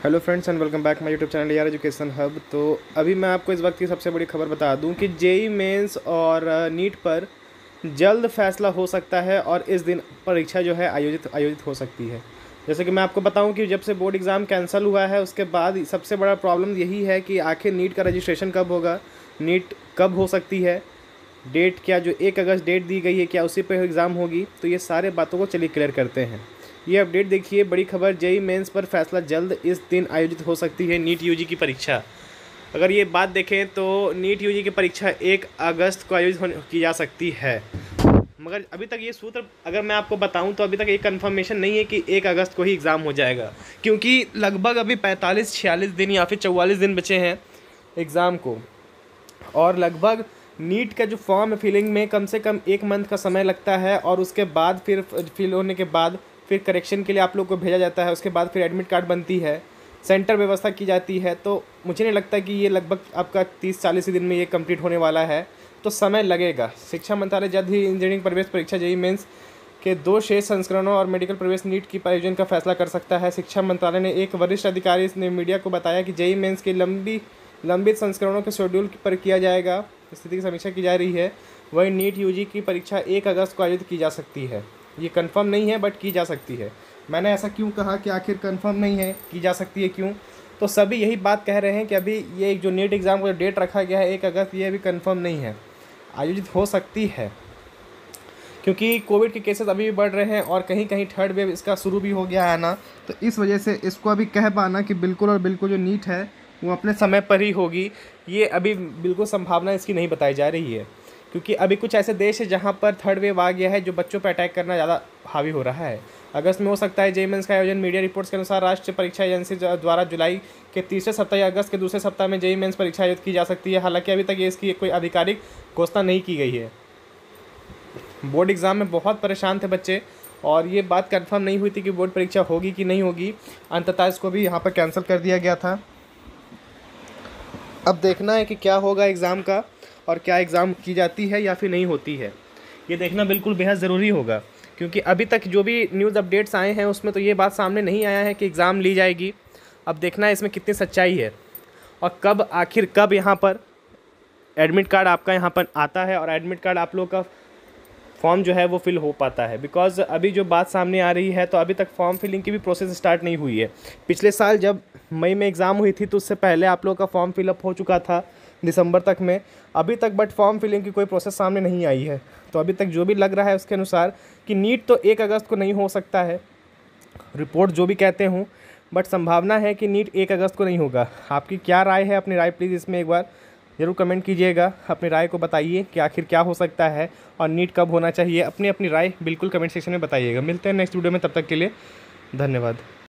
Hello friends and welcome back my YouTube channel यार education hub. तो अभी मैं आपको इस वक्त की सबसे बड़ी खबर बता दूं कि जेई मेंस और नीट पर जल्द फैसला हो सकता है और इस दिन परीक्षा जो है आयोजित हो सकती है। जैसे कि मैं आपको बताऊं कि जब से बोर्ड एग्ज़ाम कैंसिल हुआ है उसके बाद सबसे बड़ा प्रॉब्लम यही है कि आखिर नीट का रजिस्ट्रेशन कब होगा, नीट कब हो सकती है, डेट क्या जो 1 अगस्त डेट दी गई है क्या उसी पर एग्ज़ाम होगी। तो ये सारे बातों को चलिए क्लियर करते हैं। ये अपडेट देखिए, बड़ी खबर, जेई मेंस पर फैसला जल्द, इस दिन आयोजित हो सकती है नीट यूजी की परीक्षा। अगर ये बात देखें तो नीट यूजी की परीक्षा 1 अगस्त को आयोजित की जा सकती है, मगर अभी तक ये सूत्र अगर मैं आपको बताऊं तो अभी तक ये कंफर्मेशन नहीं है कि 1 अगस्त को ही एग्ज़ाम हो जाएगा, क्योंकि लगभग अभी 45-46 दिन या फिर 44 दिन बचे हैं एग्ज़ाम को, और लगभग नीट का जो फॉर्म फिलिंग में कम से कम 1 मंथ का समय लगता है, और उसके बाद फिर फिल होने के बाद फिर करेक्शन के लिए आप लोग को भेजा जाता है, उसके बाद फिर एडमिट कार्ड बनती है, सेंटर व्यवस्था की जाती है। तो मुझे नहीं लगता कि ये लगभग आपका 30-40 दिन में ये कंप्लीट होने वाला है, तो समय लगेगा। शिक्षा मंत्रालय जल्द ही इंजीनियरिंग प्रवेश परीक्षा जेई मेंस के 2 शेष संस्करणों और मेडिकल प्रवेश नीट की आयोजन का फैसला कर सकता है। शिक्षा मंत्रालय ने एक वरिष्ठ अधिकारी ने मीडिया को बताया कि जेई मेंस के लंबित संस्करणों के शेड्यूल पर किया जाएगा, स्थिति की समीक्षा की जा रही है। वही नीट यूजी की परीक्षा 1 अगस्त को आयोजित की जा सकती है। ये कंफर्म नहीं है बट की जा सकती है। मैंने ऐसा क्यों कहा कि आखिर कंफर्म नहीं है, की जा सकती है क्यों? तो सभी यही बात कह रहे हैं कि अभी ये जो नीट एग्ज़ाम का डेट रखा गया है 1 अगस्त, ये अभी कंफर्म नहीं है, आयोजित हो सकती है, क्योंकि कोविड के केसेस अभी भी बढ़ रहे हैं और कहीं कहीं थर्ड वेव इसका शुरू भी हो गया है ना। तो इस वजह से इसको अभी कह पाना कि बिल्कुल और बिल्कुल जो नीट है वो अपने समय पर ही होगी, ये अभी बिल्कुल संभावना इसकी नहीं बताई जा रही है, क्योंकि अभी कुछ ऐसे देश है जहाँ पर थर्ड वेव आ गया है जो बच्चों पर अटैक करना ज़्यादा हावी हो रहा है। अगस्त में हो सकता है जेई मेंस का आयोजन। मीडिया रिपोर्ट्स के अनुसार राष्ट्रीय परीक्षा एजेंसी द्वारा जुलाई के तीसरे सप्ताह या अगस्त के दूसरे सप्ताह में जेई मेंस परीक्षा आयोजित की जा सकती है। हालांकि अभी तक ये इसकी कोई आधिकारिक घोषणा नहीं की गई है। बोर्ड एग्ज़ाम में बहुत परेशान थे बच्चे, और ये बात कंफर्म नहीं हुई थी कि बोर्ड परीक्षा होगी कि नहीं होगी। अंततः इसको भी यहाँ पर कैंसिल कर दिया गया था। अब देखना है कि क्या होगा एग्ज़ाम का, और क्या एग्ज़ाम की जाती है या फिर नहीं होती है, ये देखना बिल्कुल बेहद ज़रूरी होगा, क्योंकि अभी तक जो भी न्यूज़ अपडेट्स आए हैं उसमें तो ये बात सामने नहीं आया है कि एग्ज़ाम ली जाएगी। अब देखना है इसमें कितनी सच्चाई है, और कब यहाँ पर एडमिट कार्ड आपका यहाँ पर आता है और एडमिट कार्ड आप लोग का फॉर्म जो है वो फिल हो पाता है। बिकॉज़ अभी जो बात सामने आ रही है तो अभी तक फॉर्म फिलिंग की भी प्रोसेस स्टार्ट नहीं हुई है। पिछले साल जब मई में एग्ज़ाम हुई थी तो उससे पहले आप लोग का फॉर्म फिलअप हो चुका था दिसंबर तक में, अभी तक बट फॉर्म फिलिंग की कोई प्रोसेस सामने नहीं आई है। तो अभी तक जो भी लग रहा है उसके अनुसार कि नीट तो 1 अगस्त को नहीं हो सकता है, रिपोर्ट जो भी कहते हों, बट संभावना है कि नीट 1 अगस्त को नहीं होगा। आपकी क्या राय है? अपनी राय प्लीज़ इसमें एक बार ज़रूर कमेंट कीजिएगा, अपनी राय को बताइए कि आखिर क्या हो सकता है और नीट कब होना चाहिए। अपनी राय बिल्कुल कमेंट सेक्शन में बताइएगा। मिलते हैं नेक्स्ट वीडियो में, तब तक के लिए धन्यवाद।